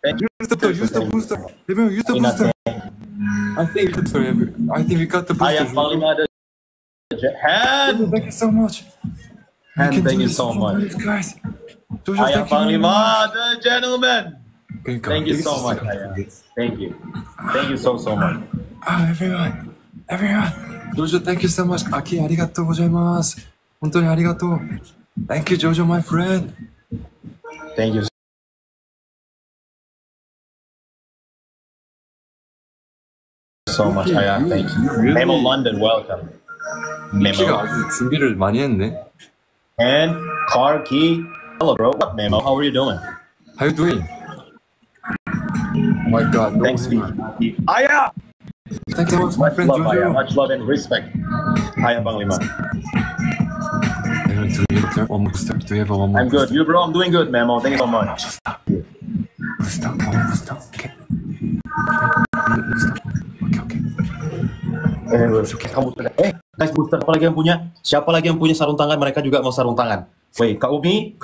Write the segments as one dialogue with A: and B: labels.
A: Use the booster. Remember, use the booster. I think we got the booster.
B: Ayah Panglima ada hand.
A: Thank you so much.
B: And thank you so much.
A: Guys.
B: Ayah Panglima, the gentleman. Thank you so much, Ayah. Thank you so much.
A: Everyone. Jojo, thank you so much. Aki, arigatou gozaimasu. Hontoni arigatou. Thank you, Jojo, my friend.
B: Thank you so much, Ayah. Thank you.
A: Really?
B: Memo London, welcome.
A: 미키가
B: Memo.
A: 아주 준비를 많이 했네.
B: And Car Key. Hello, bro. What, Memo? How are you doing?
A: How you doing? Oh my God. No
B: Thanks,
A: hammer.
B: Vicky. Ayah!
A: Thank you so much, my
B: Much
A: friend
B: love, Ayah.
A: Jojo.
B: Much love and respect. Ayah Panglima.
A: Do you have one more booster? Do you have one more
B: I'm good. You, bro? I'm doing good, Memo. Thank you so much.
A: Booster. Okay.
B: Guys, booster apa lagi yang punya? Siapa lagi yang punya sarung tangan? Mereka juga mau sarung tangan. Wait, Kak Umi.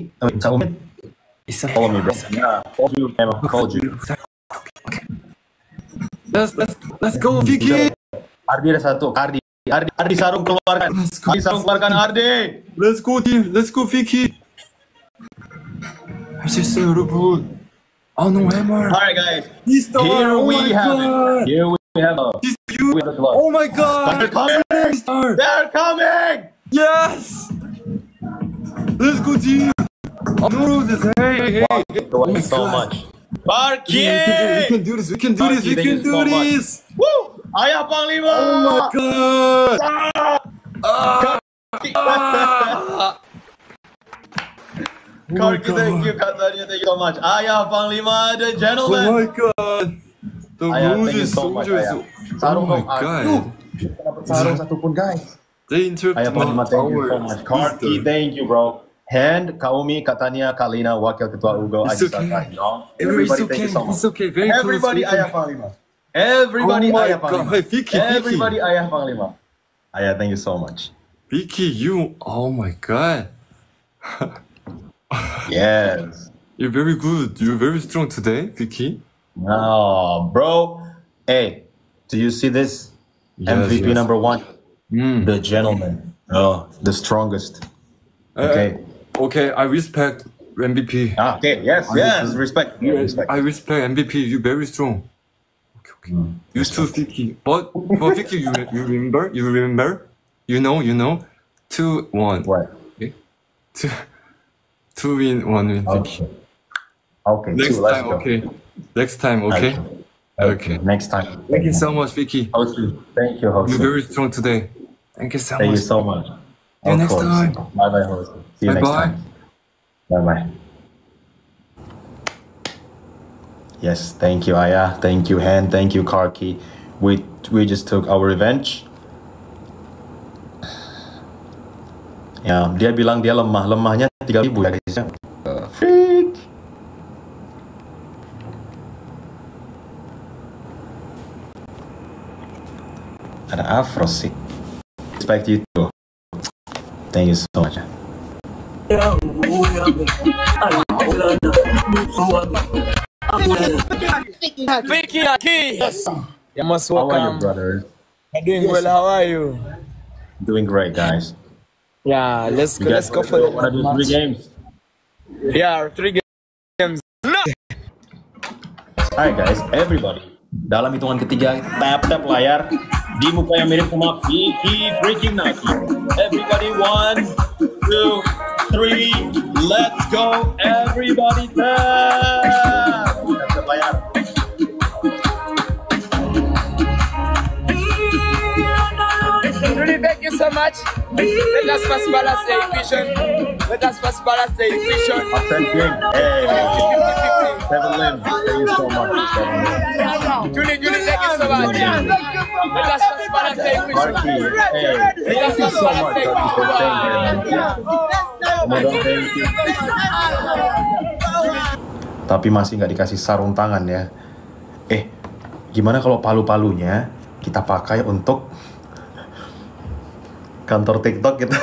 B: Follow me, bro. Yeah, follow you, Memo. Follow you.
A: Okay. Let's go, Vicky.
B: Ardi ada satu. Ardi sarung keluarkan. Ardi sarung keluarkan, Ardi.
A: Let's go, team. Let's go, Vicky. 할 수 있어요, 여러분. No hammer.
B: Alright, guys.
A: Here
B: we have it. Here we have a.
A: He's you.
B: We have a glove.
A: Oh my God.
B: They're coming.
A: Star.
B: They're coming.
A: Yes. Let's go, team. No roses. Hey.
B: Thank you so much. Barky!
A: We can do this. We can do this.
B: Woo! Ayah Panglima!
A: Oh my God.
B: Karki, thank you, Katanya, thank you so much. Ayah Panglima, the gentleman.
A: Oh my God. The
B: Ayah,
A: rose
B: thank you
A: is
B: so much,
A: soldiers.
B: Ayah.
A: Oh
B: Sarung
A: my
B: dong,
A: God.
B: Dapat sarung satu pun, guys.
A: They interrupt
B: Ayah Panglima, thank you so much. Karki, thank you, bro. Hand, Kaumi, Katanya, Kalina, Wakil Ketua Ugo,
A: It's
B: Ajisa,
A: okay.
B: Everybody, thank you so much.
A: It's okay. Very
B: Everybody,
A: close.
B: Ayah Panglima. Everybody,
A: Oh my
B: Ayah
A: God.
B: Panglima.
A: Hey, Vicky.
B: Everybody, Ayah Panglima. Ayah, thank you so much.
A: Vicky, you. Oh my God.
B: Yes.
A: You're very good. You're very strong today, Vicky.
B: No, bro. Hey, do you see this?
A: Yes,
B: MVP
A: yes.
B: number 1. The gentleman. Oh, the strongest. Okay.
A: Okay, I respect MVP.
B: Okay, yes, respect. Respect.
A: I respect MVP. You're very strong. Okay. You too, Vicky. But for Vicky, you remember? You know? 2-1.
B: What?
A: Okay. 2 win, 1 win. Vicky.
B: Okay,
A: Next
B: let's
A: time,
B: go.
A: okay. Next time, okay. Okay.
B: Next time.
A: Thank you so much, Vicky.
B: Hosu. Thank you, Hosu.
A: You're very strong today. Thank you so
B: Thank
A: much.
B: you so much.
A: See you next time.
B: Bye-bye, Hosu. See you next
A: Bye-bye.
B: time. Bye-bye. Yes, thank you, Ayah. Thank you, Han. Thank you, Karki. We just took our revenge. Ya, dia bilang dia lemah. Lemahnya 3.000 ya, guys. Freak. Ada Afro sih. Respect you too. Thank you so much.
C: Vicky Aki. Yes. You must
B: How are you,
C: welcome.
B: brother?
C: I'm doing well. How are you?
B: Doing great, guys.
C: Yeah, let's
B: You
C: go.
B: guys
C: Let's go for the
B: wanna do 3
C: match.
B: games?
C: Yeah, 3 games.
B: Alright guys, everybody. Dalam hitungan ketiga, tap layar di muka yang mirip sama Vicky freaking Naki. Everybody, 1, 2, 3, let's go. Everybody tap. Tap layar.
C: Really, thank you so much. Let us first balance the equation.
B: Absent game. Hey. 7 Lim, thank you so much. 7 Lim.
C: Julie, thank you so much. Let us first balance the equation.
B: Marky, hey, thank you so much. Thank you. Tapi masih nggak dikasih sarung tangan ya. Gimana kalau palu-palunya kita pakai untuk kantor TikTok kita?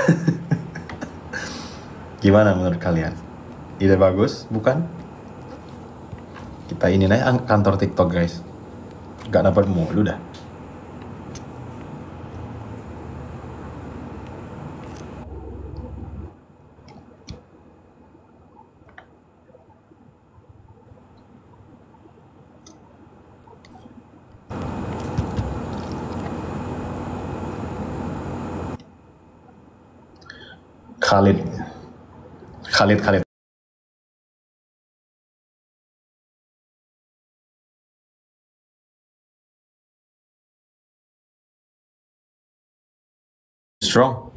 B: Gimana menurut kalian? Ide bagus, bukan? Kita ini aja kantor TikTok guys. Gak dapat mulu dah. Khalid. Strong.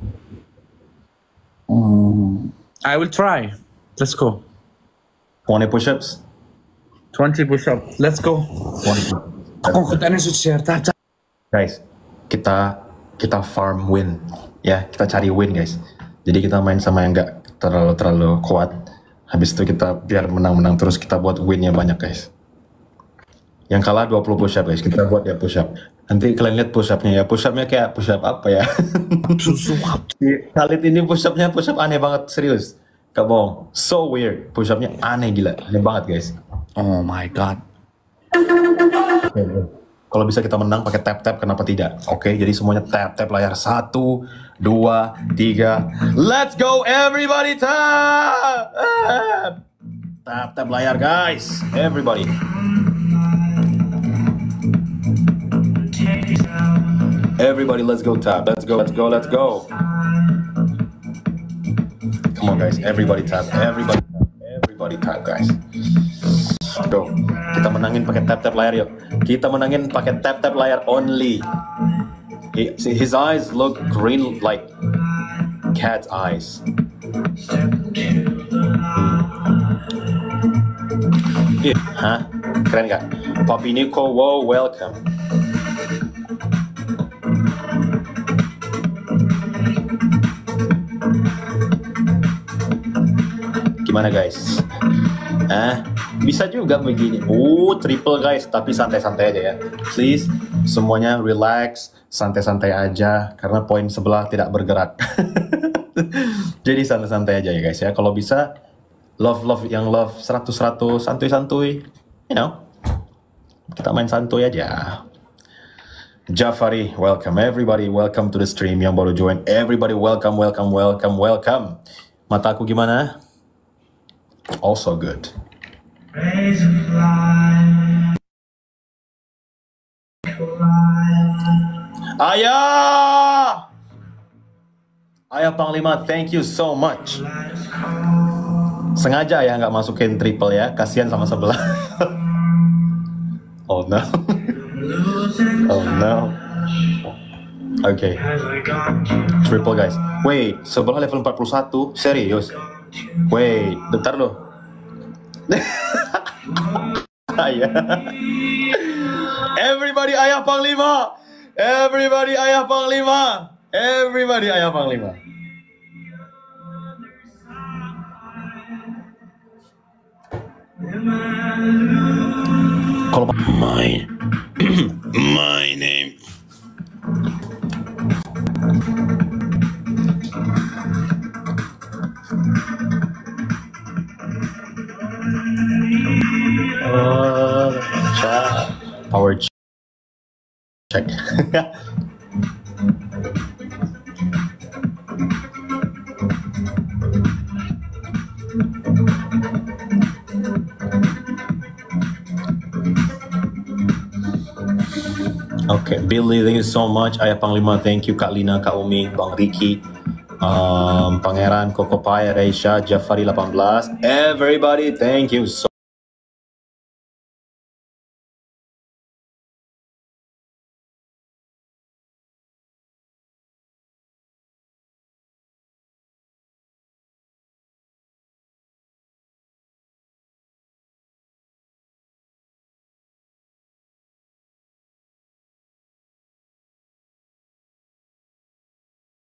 C: I will try. Let's go.
B: 20 push-ups.
C: 20 push-up. Let's go. Aku katanya share.
B: Guys, kita farm win. Ya, kita cari win guys. Jadi kita main sama yang nggak terlalu kuat. Habis itu kita biar menang-menang terus, kita buat winnya banyak guys. Yang kalah 20 push-up guys, kita buat ya push-up. Nanti kalian lihat push-upnya ya. Push-upnya kayak push-up apa ya? Khalid ini push-up aneh banget, serius. Gak bohong. So weird. Push-upnya aneh gila. Aneh banget guys.
C: Oh my god.
B: Kalau bisa kita menang pakai tap-tap, kenapa tidak? Oke, jadi semuanya tap-tap layar. 1, 2, 3. Let's go everybody, tap! Tap-tap layar guys. Everybody. Everybody, let's go tap. Let's go. Come on guys, everybody tap. Everybody tap guys. Go. Kita menangin pakai tap-tap layar yuk. Kita menangin pakai tap-tap layar only. His eyes look green like cat's eyes. Hah? Keren gak? Papi Nico, wow, welcome. Gimana guys? Bisa juga begini. Triple guys, tapi santai-santai aja ya. Please, semuanya relax, santai-santai aja, karena poin sebelah tidak bergerak. Jadi santai-santai aja ya guys ya. Kalau bisa, love 100-100, santuy-santuy. You know, kita main santuy aja. Jafari, welcome. Everybody, welcome to the stream. Yang baru join, everybody welcome. Mataku gimana? Also good. Ayah Panglima, thank you so much. Sengaja ya nggak masukin triple ya, kasihan sama sebelah. Oh no. Okay. Triple guys. Wait, sebelah level 41, serius? Wait, bentar loh. Everybody Ayah Panglima. Everybody Ayah Panglima. Kalau my name. Power check. Okay, Billy, thank you so much. Ayah Panglima, thank you. Kak Lina, Kak Umi, Bang Ricky, Pangeran, Koko Pai, Reisha, Jafari 18. Everybody, thank you so